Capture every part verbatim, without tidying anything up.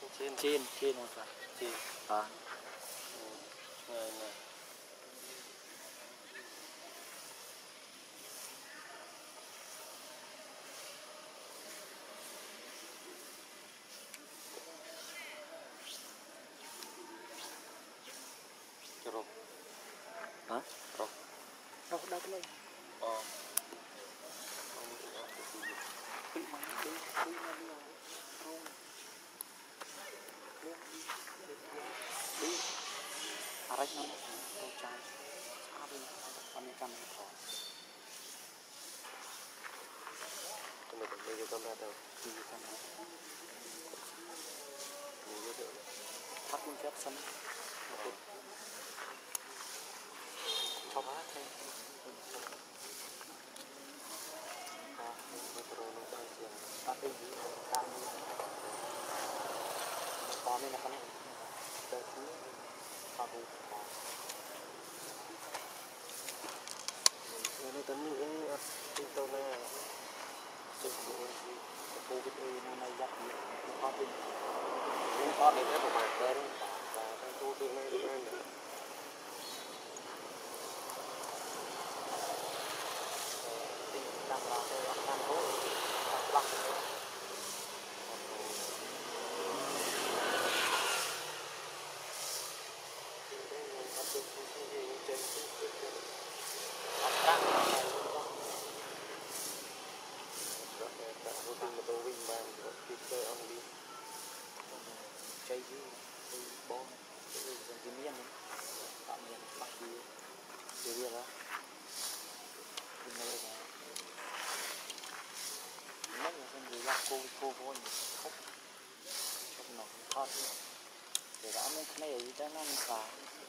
trên trên trên một phải trên à này này rồi hả rồi đâu đâu cái này ờ bị mà đi đi mà đi rồi đi à rách nó đâu trái sao đi anh ấy cầm nó tôi mới cầm đi cầm ra đâu đi cầm ra nhiều cái thắt con chép xanh cho bác thêm tapi kami kami nak kena dari aku ini tadi ini itu na sesuatu covid ini na yak ni covid ini covid itu bukan baru dan covid ini ini đang làm cái đang cố bắt chơi gì bom cái gì miếng tạm miếng bắt gì chơi gì đó mất rồi xong rồi là cô cô cô khóc khóc nó thoát để đã mấy cái này cho nó xả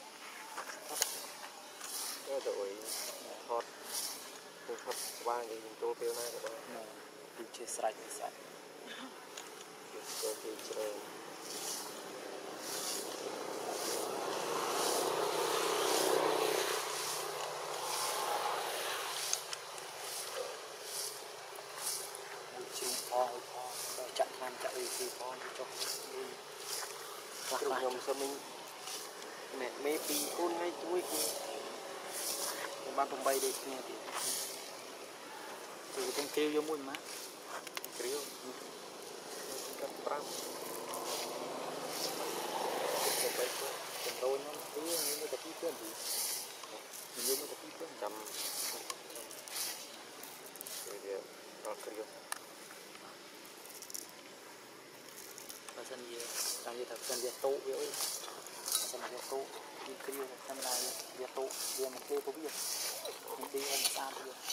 cái rồi thoát tôi thoát qua thì mình tô tiêu này rồi đi chơi sạch sạch chơi chơi chặt làm chạy thì con cho hoặc là nhom sao mình mẹ mẹ pi con ngay chuối kia ban trong bay đây nghe thì từ trong kêu vô mũi má kêu cắt bám cái bay cái đôi nó cứ như cái tí tiền thì mình như cái tí tiền trăm rồi nó kêu sân gì sân gì thật sân gì tụ vậy sân gì tụ đi kêu sân này gì tụ gì mà kêu tôi biết mình đi hơn xa bây giờ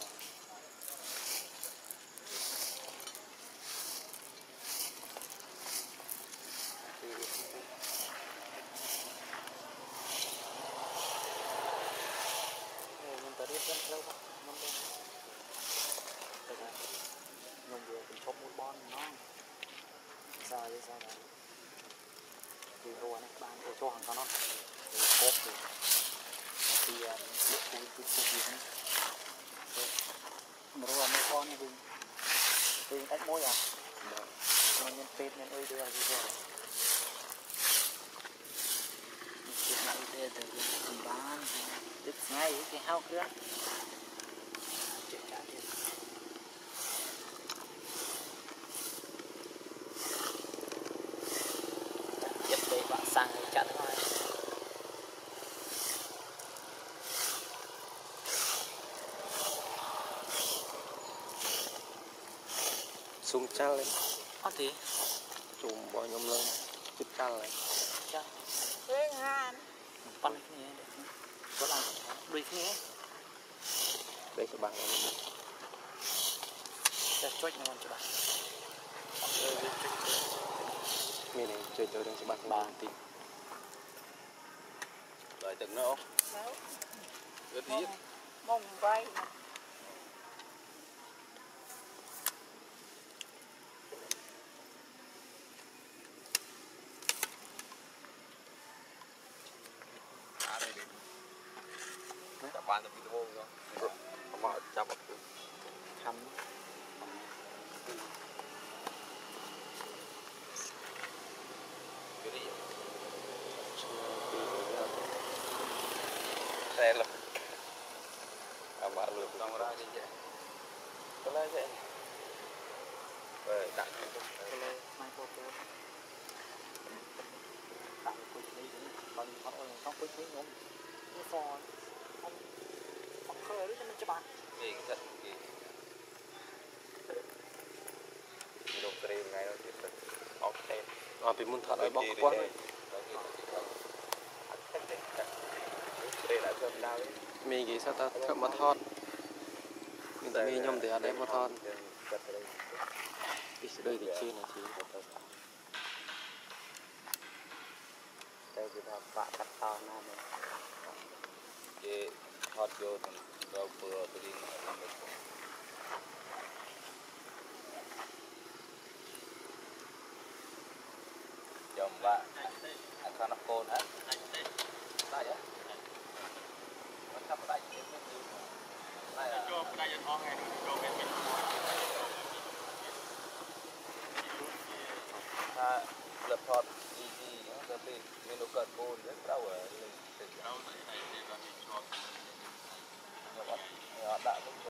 mình tới đi sân đâu không năm đâu mình vừa mình chốt một bon nó sao vậy sao này thì rồi này bạn có cho hàng con nó tốt thì thì lúc tôi tôi tôi gì mà rồi mấy con này thì thì cách mối à nên nhân tết nên ơi đưa gì rồi tết nặng thế từ từ bán tết ngay cái hao kia sang chặt thôi sung chăn lên có gì chùm bò nhom lên chụp chăn lại chăn thế ngan con cái này có làm đuôi cái này đây các bạn để chốt nó cho bạn mình này chơi chơi đang sẽ bắt ba tí rồi từng nó cái tí mông vai à đây đi chạm bàn tập video rồi họ chạm một thăm xe luôn à mà luôn xong ra đi vậy có lấy vậy rồi đặt cái này mai cô cô đặt cái này còn còn không có cái nhóm cái phò không không khơi đấy cho mình cho bạn gì cái gì đồ cream ngay đó chứ ok à bị muốn thật ở bọc quá mình nghĩ sao ta thợ mà thon mình ta mi nhom thì ở đây mà thon đi đây thì chi là chi đây thì là bạ cắt to na mình cái hot vô thì rau vừa tôi đi làm được chồng bạn anh con nó côn hả đây á nó sắp đây đây cho đây cho thon này cho bên mình à lập thọt gì gì nó sẽ bị mình nó cật côn rất đau ở đau này này thì là mình cho nhưng mà đã